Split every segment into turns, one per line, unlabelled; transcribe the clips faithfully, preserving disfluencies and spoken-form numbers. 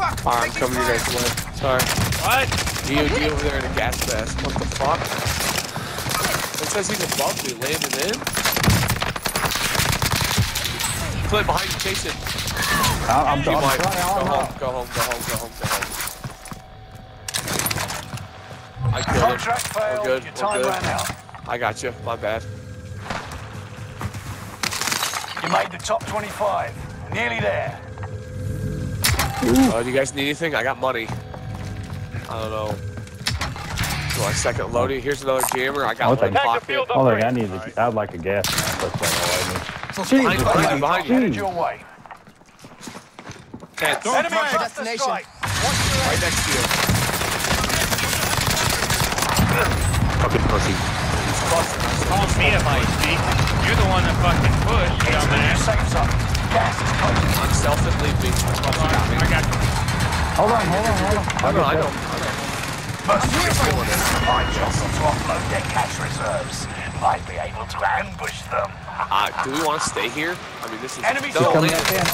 Alright, I'm coming to your guys' way. Sorry.
What?
D O D over there in a gas vest. What the fuck? It says he's above me, landing in. Play behind you, chase it.
I'm, I'm,
you
I'm
might.
trying,
Go
I'm
home,
out.
go home, go home, go home, go home. I killed him.
Contract failed.
We're good,
Your
we're
time
good.
ran out.
I got you. My bad.
You made the top twenty-five. Nearly there.
Uh, do you guys need anything? I got money. I don't know. Do I second loading? Here's another jammer. I got
I'll
one
take-
pocket.
Oh, look, I need. A, I'd like a gas mask. That's all I need.
Behind you, behind you, behind you.
Headed your way.
Tents.
Enemy cluster strike.
Right next to you. Fucking pussy. He's clustering.
Call me a mic, see? You're the one that fucking pushed,
Into the new
dumbass.
safe zone. Gas is closing.
I'm self and leave me.
Hold on, I got you.
Hold on, hold on, hold on.
I know, I know.
Mercenaries find jostle to offload their cash reserves. Might be able to ambush them.
Uh, do we want to stay here? I mean, this is...
Enemy
no,
coming
land.
up in.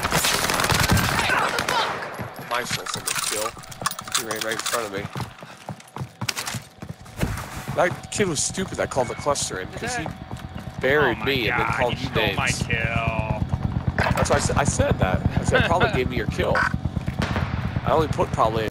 My soul, someone kill. He ran right in front of me. That kid was stupid that called the cluster in because he buried
Oh
me
God,
and then called
you
you
stole
names.
my kill.
That's why I said, I said that. I said probably gave me your kill. I only put probably